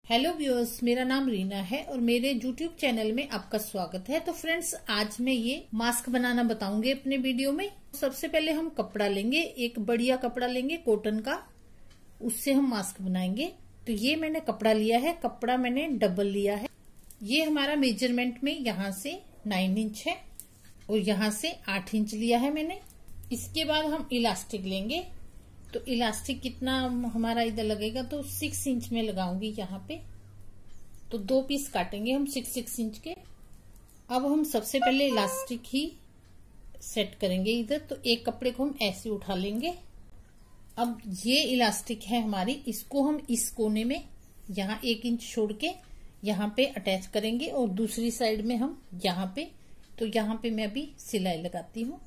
Hello viewers, मेरा नाम रीना है और मेरे यूट्यूब चैनल में आपका स्वागत है। तो फ्रेंड्स, आज मैं ये मास्क बनाना बताऊंगी अपने वीडियो में। सबसे पहले हम कपड़ा लेंगे, एक बढ़िया कपड़ा लेंगे कॉटन का, उससे हम मास्क बनाएंगे। तो ये मैंने कपड़ा लिया है, कपड़ा मैंने डबल लिया है। ये हमारा मेजरमेंट में यहाँ से 9 इंच है और यहाँ से 8 इंच लिया है मैंने। इसके बाद हम इलास्टिक लेंगे। तो इलास्टिक कितना हमारा इधर लगेगा, तो 6 इंच में लगाऊंगी यहाँ पे। तो 2 पीस काटेंगे हम 6 इंच के। अब हम सबसे पहले इलास्टिक ही सेट करेंगे इधर। तो एक कपड़े को हम ऐसे उठा लेंगे। अब ये इलास्टिक है हमारी, इसको हम इस कोने में यहाँ 1 इंच छोड़ के यहाँ पे अटैच करेंगे और दूसरी साइड में हम यहाँ पे। तो यहाँ पे मैं अभी सिलाई लगाती हूँ।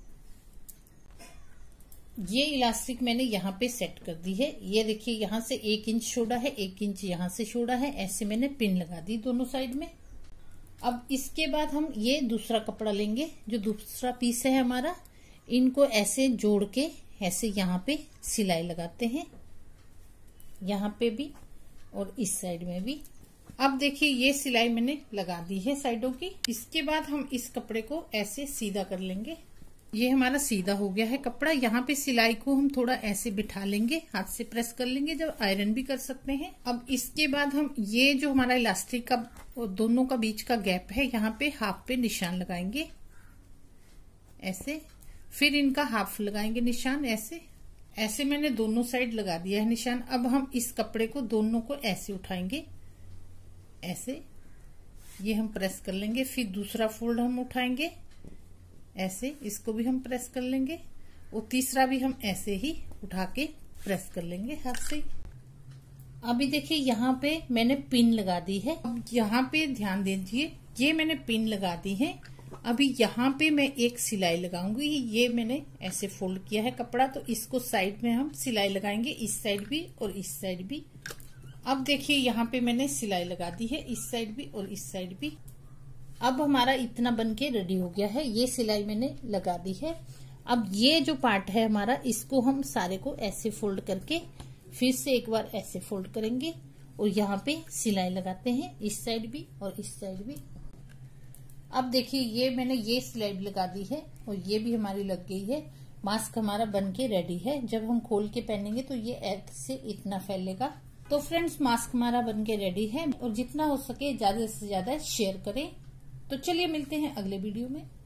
ये इलास्टिक मैंने यहाँ पे सेट कर दी है। ये देखिए, यहाँ से 1 इंच छोड़ा है, 1 इंच यहाँ से छोड़ा है, ऐसे मैंने पिन लगा दी दोनों साइड में। अब इसके बाद हम ये दूसरा कपड़ा लेंगे, जो दूसरा पीस है हमारा। इनको ऐसे जोड़ के ऐसे यहाँ पे सिलाई लगाते हैं, यहाँ पे भी और इस साइड में भी। अब देखिए, ये सिलाई मैंने लगा दी है साइडों की। इसके बाद हम इस कपड़े को ऐसे सीधा कर लेंगे। ये हमारा सीधा हो गया है कपड़ा। यहाँ पे सिलाई को हम थोड़ा ऐसे बिठा लेंगे, हाथ से प्रेस कर लेंगे, जब आयरन भी कर सकते हैं। अब इसके बाद हम ये जो हमारा इलास्टिक का दोनों का बीच का गैप है, यहाँ पे हाफ पे निशान लगाएंगे ऐसे। फिर इनका हाफ लगाएंगे निशान ऐसे। ऐसे मैंने दोनों साइड लगा दिया है निशान। अब हम इस कपड़े को दोनों को ऐसे उठाएंगे, ऐसे ये हम प्रेस कर लेंगे। फिर दूसरा फोल्ड हम उठाएंगे ऐसे, इसको भी हम प्रेस कर लेंगे और तीसरा भी हम ऐसे ही उठा के प्रेस कर लेंगे हाथ से। अभी देखिए, यहाँ पे मैंने पिन लगा दी है। अब यहाँ पे ध्यान दीजिए, ये मैंने पिन लगा दी है। अभी यहाँ पे मैं एक सिलाई लगाऊंगी। ये मैंने ऐसे फोल्ड किया है कपड़ा, तो इसको साइड में हम सिलाई लगाएंगे, इस साइड भी और इस साइड भी। अब देखिए, यहाँ पे मैंने सिलाई लगा दी है, इस साइड भी और इस साइड भी। अब हमारा इतना बनके रेडी हो गया है। ये सिलाई मैंने लगा दी है। अब ये जो पार्ट है हमारा, इसको हम सारे को ऐसे फोल्ड करके फिर से एक बार ऐसे फोल्ड करेंगे और यहाँ पे सिलाई लगाते हैं, इस साइड भी और इस साइड भी। अब देखिए, ये मैंने ये सिलाई लगा दी है और ये भी हमारी लग गई है। मास्क हमारा बनके रेडी है। जब हम खोल के पहनेंगे तो ये ऐसे इतना फैलेगा। तो फ्रेंड्स, मास्क हमारा बनके रेडी है और जितना हो सके ज्यादा से ज्यादा शेयर करें। तो चलिए मिलते हैं अगले वीडियो में।